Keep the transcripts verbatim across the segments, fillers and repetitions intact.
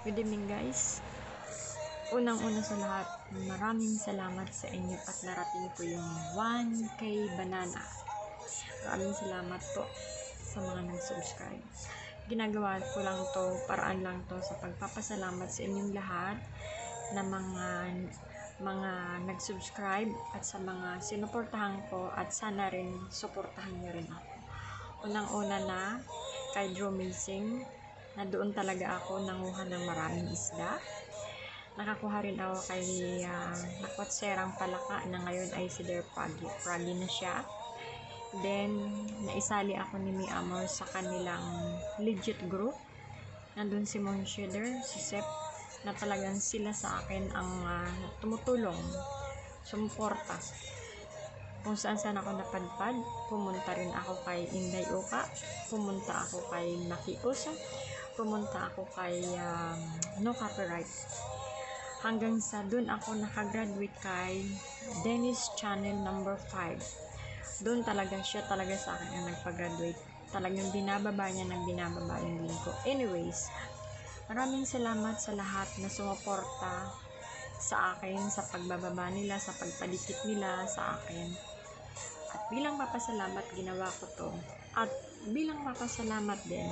Good evening guys. Unang-una sa lahat, maraming salamat sa inyo at narating po yung one K banana. Maraming salamat po sa mga nag-subscribe. Ginagawa ko lang to, paraan lang to sa pagpapasalamat sa inyong lahat na mga mga nag-subscribe at sa mga sinuportahan ko at sana rin suportahan niyo rin ako. Unang-una na kay Drew Missing, na doon talaga ako nanguha ng maraming isda. Nakakuha rin ako kay uh, Nakwatserang Palaka na ngayon ay si Der Pragi. Pragi na siya. Then, naisali ako ni Mi Amor sa kanilang legit group. Nandun si Mon Shedder, si Sep, na talagang sila sa akin ang uh, tumutulong, sumuporta. Kung saan saan ako napadpad, pumunta rin ako kay Inday Uka, pumunta ako kay Maki Uso, pumunta ako kay um, No Copyright. Hanggang sa dun ako nakagraduate kay Dennis Channel number five. Doon talaga siya talaga sa akin ang nagpag-graduate. Talagang binababa niya ng binababa yung link ko. Anyways, maraming salamat sa lahat na sumuporta sa akin, sa pagbababa nila, sa pagpadikit nila sa akin. At bilang papasalamat, ginawa ko to. At bilang papasalamat din,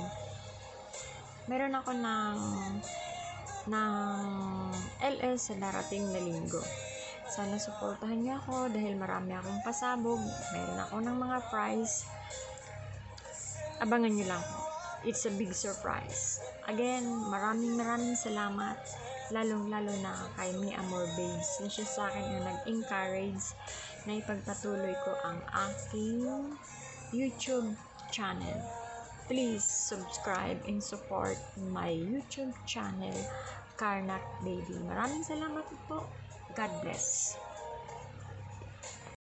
meron ako ng ng L S sa darating na linggo. Sana suportahan niyo ako dahil marami akong pasabog. Meron ako ng mga prize. Abangan niyo lang. It's a big surprise. Again, maraming maraming salamat. Lalong-lalo na kay Mi Amor Babes na siya sa akin yung nag-encourage na ipagpatuloy ko ang aking YouTube channel. Please subscribe and support my YouTube channel, Karnak Baby. Maraming salamat po. God bless.